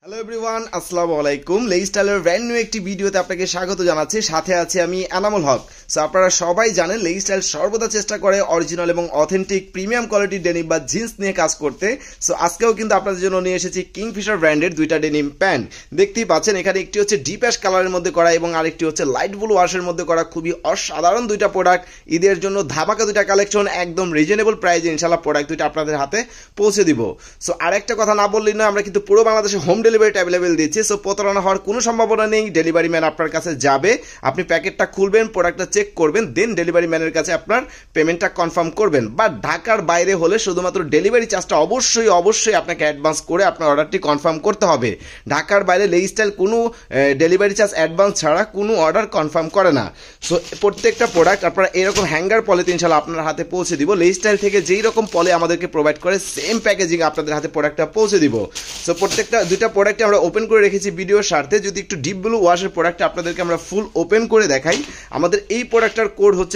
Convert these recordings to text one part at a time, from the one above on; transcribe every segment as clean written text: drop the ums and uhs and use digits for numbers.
Hello everyone, আসসালামু আলাইকুম। লেইস্টাইলের brand new একটি ভিডিওতে আপনাকে স্বাগত জানাচ্ছি। সাথে আছি আমি এনামুল হক। সো আপনারা সবাই জানেন লেইস্টাইল সর্বদা চেষ্টা করে অরিজিনাল এবং অথেন্টিক প্রিমিয়াম কোয়ালিটির ডেনিম বা জিন্স নিয়ে কাজ করতে। সো আজকেও কিন্তু আপনাদের জন্য নিয়ে এসেছি কিংফিশার ব্র্যান্ডের দুইটা ডেনিম প্যান্ট। দেখতেই পাচ্ছেন এখানে একটি হচ্ছে ডিপ অ্যাশ কালারের মধ্যে করা এবং আরেকটি হচ্ছে লাইট ব্লু ওয়াশের মধ্যে করা। খুবই অসাধারণ দুইটা প্রোডাক্ট, ঈদের জন্য ধামাকা দুইটা কালেকশন, একদম রিজনেবল প্রাইসে ইনশাআল্লাহ প্রোডাক্ট দুইটা আপনাদের হাতে পৌঁছে দিব। সো আরেকটা কথা না বললেই না, আমরা কিন্তু পুরো বাংলাদেশে হোম ডেলিভারি অ্যাভেলেবেল দিচ্ছি। সো প্রতারণা হওয়ার কোনো সম্ভাবনা নেই। ডেলিভারি ম্যান আপনার কাছে যাবে, আপনি প্যাকেটটা খুলবেন, প্রোডাক্টটা চেক করবেন, দেন ডেলিভারি ম্যানের কাছে আপনার পেমেন্টটা কনফার্ম করবেন। বা ঢাকার বাইরে হলে শুধুমাত্র ডেলিভারি চার্জটা অবশ্যই আপনাকে অ্যাডভান্স করে আপনার অর্ডারটি কনফার্ম করতে হবে। ঢাকার বাইরে লেইস্টাইল কোনো ডেলিভারি চার্জ অ্যাডভান্স ছাড়া কোনো অর্ডার কনফার্ম করে না। সো প্রত্যেকটা প্রোডাক্ট আপনারা এরকম হ্যাঙ্গার পলিতে ইনশাআল্লাহ আপনার হাতে পৌঁছে দিব। লেইস্টাইল থেকে যেই রকম পলে আমাদেরকে প্রোভাইড করে সেম প্যাকেজিং আপনাদের হাতে প্রোডাক্টটা পৌঁছে দিব। সো প্রত্যেকটা দুইটা প্রোডাক্টে আমরা ওপেন করে রেখেছি ভিডিওর স্বার্থে। যদি একটু ডিপ ব্লু ওয়াশের প্রোডাক্টটা আপনাদেরকে আমরা ফুল ওপেন করে দেখাই। আমাদের এই প্রোডাক্টটার কোড হচ্ছে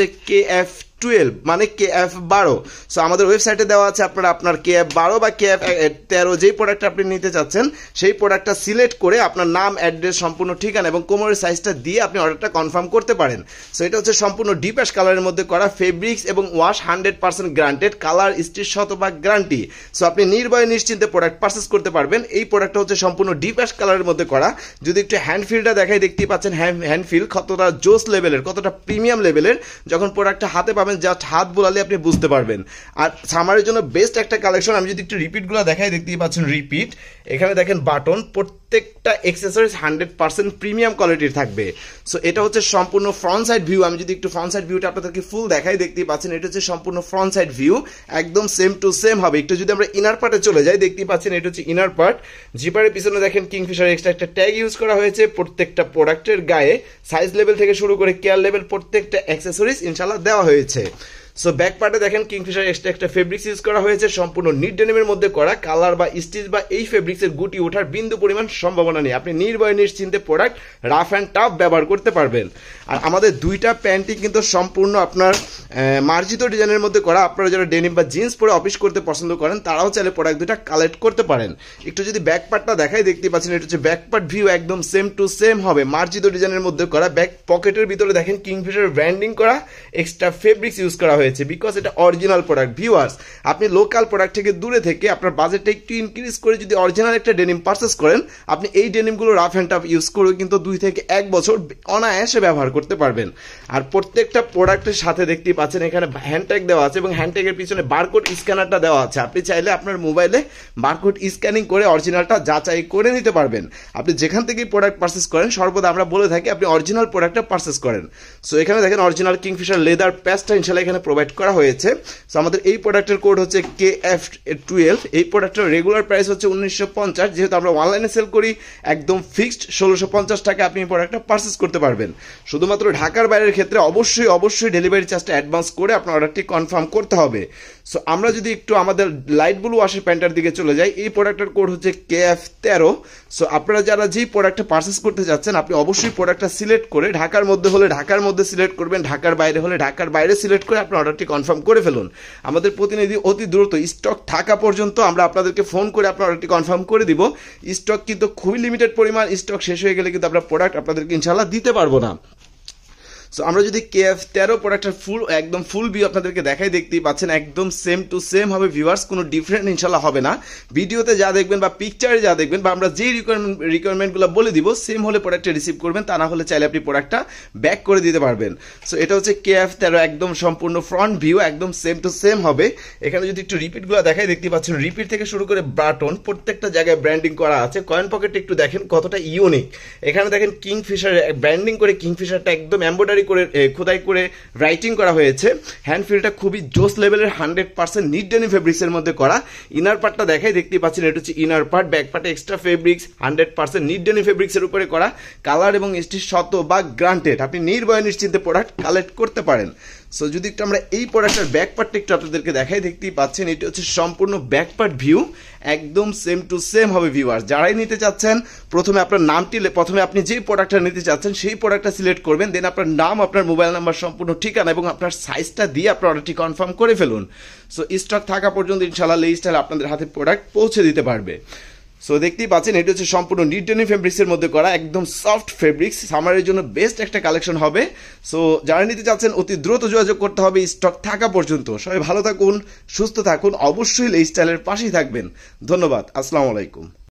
KF12 মানে KF12। সো আমাদের ওয়েবসাইটে দেওয়া আছে, আপনারা আপনার KF12 বা KF13 যেই প্রোডাক্টটা আপনি নিতে চাচ্ছেন সেই প্রোডাক্টটা সিলেক্ট করে আপনার নাম, অ্যাড্রেস, সম্পূর্ণ ঠিকানা এবং কোমরের সাইজটা দিয়ে আপনি অর্ডারটা কনফার্ম করতে পারেন। সো এটা হচ্ছে সম্পূর্ণ ডিপ অ্যাশ কালারের মধ্যে করা, ফেব্রিক্স এবং ওয়াশ 100% গ্যারান্টেড, কালার স্টিচ শতভাগ গ্যারান্টি। সো আপনি নির্ভয়ে নিশ্চিন্তে প্রোডাক্ট পারচেস করতে পারবেন। এই প্রোডাক্টটা হচ্ছে সম্পূর্ণ ডিপ অ্যাশ কালারের মধ্যে করা। যদি একটু হ্যান্ড ফিলটা দেখাই, দেখতেই পাচ্ছেন হ্যান্ড ফিল কতটা জোস লেভেলের, কতটা প্রিমিয়াম লেভেলের। যখন প্রোডাক্টটা হাতে পাবেন জাস্ট হাত বোলালে আপনি বুঝতে পারবেন। আর সামারের জন্য বেস্ট একটা কালেকশন। আমি যদি একটু রিপিটগুলো দেখাই, দেখতেই পাচ্ছেন রিপিট, এখানে দেখেন বাটন, প্রত্যেকটা অ্যাকসেসরিজ 100% প্রিমিয়াম কোয়ালিটির থাকবে। সো এটা হচ্ছে সম্পূর্ণ ফ্রন্ট সাইড ভিউ। আমি যদি একটু ফ্রন্ট সাইড ভিউটা আপনাদেরকে ফুল দেখাই, দেখতেই পাচ্ছেন এটা হচ্ছে সম্পূর্ণ ফ্রন্ট সাইড ভিউ, একদম সেম টু সেম হবে। একটু যদি আমরা ইনার পার্টে চলে যাই, দেখতেই পাচ্ছেন এটা হচ্ছে ইনার পার্ট। জিপারের পিছনে দেখেন কিংফিশার এক্সট্রা একটা ট্যাগ ইউজ করা হয়েছে। প্রত্যেকটা প্রোডাক্টের গায়ে সাইজ লেভেল থেকে শুরু করে কেয়ার লেভেল প্রত্যেকটা অ্যাকসেসরিজ ইনশাআল্লাহ দেওয়া হয়েছে। সো ব্যাক পার্টে দেখেন কিংফিশার এক্সট্রা একটা ফেব্রিক্স ইউজ করা হয়েছে, সম্পূর্ণ নিট ডেনিমের মধ্যে করা। কালার বা স্টিচ বা এই ফেব্রিক্সের গুটি ওঠার বিন্দু পরিমাণ সম্ভাবনা নেই। আপনি নির্ভয়ে নিশ্চিন্তে প্রোডাক্ট রাফ অ্যান্ড টাফ ব্যবহার করতে পারবেন। আর আমাদের দুইটা প্যান্টই কিন্তু সম্পূর্ণ আপনার মার্জিত ডিজাইনের মধ্যে করা। আপনারা যারা ডেনিম বা জিন্স পরে অফিস করতে পছন্দ করেন তারাও চাইলে প্রোডাক্ট দুইটা কালেক্ট করতে পারেন। একটু যদি ব্যাক পার্টটা দেখাই, দেখতে পাচ্ছেন এটা হচ্ছে ব্যাক পার্ট ভিউ, একদম সেম টু সেম হবে, মার্জিত ডিজাইনের মধ্যে করা। ব্যাক পকেটের ভিতরে দেখেন কিংফিশার ব্র্যান্ডিং করা এক্সট্রা ফেব্রিক্স ইউজ করা হয়েছে, বিকজ এটা অরিজিনাল প্রোডাক্ট। ভিউয়ার্স, আপনি লোকাল প্রোডাক্ট থেকে দূরে থেকে আপনার বাজেটটা একটু ইনক্রিজ করে যদি অরিজিনাল একটা ডেনিম পারচেস করেন, আপনি এই ডেনিমগুলো রাফ অ্যান্ড টাফ ইউজ করে কিন্তু 2 থেকে 1 বছর অনায়াসে ব্যবহার করতে পারবেন। আর প্রত্যেকটা প্রোডাক্টের সাথে দেখতেই পাচ্ছেন এখানে হ্যান্ডট্যাগ দেওয়া আছে এবং হ্যান্ডট্যাগের পিছনে বারকোড স্ক্যানারটা দেওয়া আছে। আপনি চাইলে আপনার মোবাইলে বারকোড স্ক্যানিং করে অরিজিনালটা যাচাই করে নিতে পারবেন। আপনি যেখান থেকেই প্রোডাক্ট পারচেস করেন সর্বদা আমরা বলে থাকি আপনি অরিজিনাল প্রোডাক্টটা পারচেস করেন। সো এখানে দেখেন অরিজিনাল কিংফিশার লেদার প্যাচটা ইনশাআল্লাহ এখানে প্রোভাইড করা হয়েছে। সো আমাদের এই প্রোডাক্টের কোড হচ্ছে KF12। এই প্রোডাক্টের রেগুলার প্রাইস হচ্ছে 1950। যেহেতু আমরা অনলাইনে সেল করি, একদম ফিক্সড 1650 টাকা আপনি এই প্রোডাক্টটা পারচেস করতে পারবেন। শুধুমাত্র ঢাকার বাইরের ক্ষেত্রে অবশ্যই ডেলিভারি চার্জটা অ্যাডভান্স করে আপনার অর্ডারটি কনফার্ম করতে হবে। সো আমরা যদি একটু আমাদের লাইট ব্লু ওয়াশের প্যান্টার দিকে চলে যাই, এই প্রোডাক্টের কোড হচ্ছে KF13। সো আপনারা যারা যেই প্রোডাক্টটা পারচেস করতে যাচ্ছেন আপনি অবশ্যই প্রোডাক্টটা সিলেক্ট করে, ঢাকার মধ্যে হলে ঢাকার মধ্যে সিলেক্ট করবেন, ঢাকার বাইরে হলে ঢাকার বাইরে সিলেক্ট করে আপনার অর্ডারটি কনফার্ম করে ফেলুন। আমাদের প্রতিনিধি অতি দ্রুত স্টক থাকা পর্যন্ত আমরা আপনাদেরকে ফোন করে আপনার অর্ডারটি কনফার্ম করে দিব। স্টক কিন্তু খুবই লিমিটেড পরিমাণ, স্টক শেষ হয়ে গেলে কিন্তু আমরা প্রোডাক্ট আপনাদেরকে ইনশাআল্লাহ দিতে পারবো না। সো আমরা যদি KF13 প্রোডাক্টের একদম ফুল ভিউ আপনাদেরকে দেখাই, দেখতেই পাচ্ছেন একদম সেম টু সেম হবে। ভিউয়ার্স, কোনো ডিফারেন্ট ইনশাআল্লাহ হবে না। ভিডিওতে যা দেখবেন বা পিকচারে যা দেখবেন বা আমরা যেই রিকোয়ারমেন্টগুলো বলে দিব সেম হলে প্রোডাক্টটা রিসিভ করবেন, তা না হলে চাইলে আপনি প্রোডাক্টটা ব্যাক করে দিতে পারবেন। সো এটা হচ্ছে KF13, একদম সম্পূর্ণ ফ্রন্ট ভিউ, একদম সেম টু সেম হবে। এখানে যদি একটু রিপিটগুলো দেখাই, দেখতে পাচ্ছেন রিপিট থেকে শুরু করে বাটন প্রত্যেকটা জায়গায় ব্র্যান্ডিং করা আছে। কয়েন পকেটে একটু দেখেন কতটা ইউনিক। এখানে দেখেন কিংফিশার ব্র্যান্ডিং করে কিংফিশারটা একদম এমব্রয়ডারি করে খোদাই করে রাইটিং করা হয়েছে। হ্যান্ড ফিলটা খুবই জোস লেভেলের, 100% নিট ডেনিম ফেব্রিক্সের মধ্যে করা। ইনার পার্টটা দেখাই, দেখতেই পাচ্ছেন এটা হচ্ছে ইনার পার্ট। ব্যাক পার্টে এক্সট্রা ফেব্রিক্স 100% নিট ডেনিম ফেব্রিক্সের উপরে করা, কালার এবং স্টিচ শতভাগ গ্যারান্টেড। আপনি নির্ভয়ে নিশ্চিন্তে প্রোডাক্ট কালেক্ট করতে পারেন। সো যদি একটু আমরা এই প্রোডাক্টের ব্যাক পার্টটা একটু আপনাদেরকে দেখাই, দেখতেই পাচ্ছেন এটা হচ্ছে সম্পূর্ণ ব্যাক পার্ট ভিউ, একদম সেম টু সেম হবে। ভিউয়ার্স, যারাই নিতে চাচ্ছেন প্রথমে আপনার নামটি, প্রথমে আপনি যে প্রোডাক্টটা নিতে চাচ্ছেন সেই প্রোডাক্টটা সিলেক্ট করবেন, দেন আপনার নাম, আপনার মোবাইল নাম্বার, সম্পূর্ণ ঠিকানা এবং আপনার সাইজটা দিয়ে আপনার অর্ডারটি কনফার্ম করে ফেলুন। সো স্টক থাকা পর্যন্ত ইনশাআল্লাহ লেইস্টাইল আপনাদের হাতে প্রোডাক্ট পৌঁছে দিতে পারবে। সো দেখতেই পাচ্ছেন এটা হচ্ছে সম্পূর্ণ নিট ডেনিম ফেব্রিক্সের মধ্যে করা একদম সফট ফেব্রিক্স, সামারের জন্য বেস্ট একটা কালেকশন হবে। সো যারা নিতে চাচ্ছেন অতি দ্রুত যোগাযোগ করতে হবে স্টক থাকা পর্যন্ত। সবাই ভালো থাকুন, সুস্থ থাকুন, অবশ্যই লাইফস্টাইলের পাশেই থাকবেন। ধন্যবাদ, আসসালামু আলাইকুম।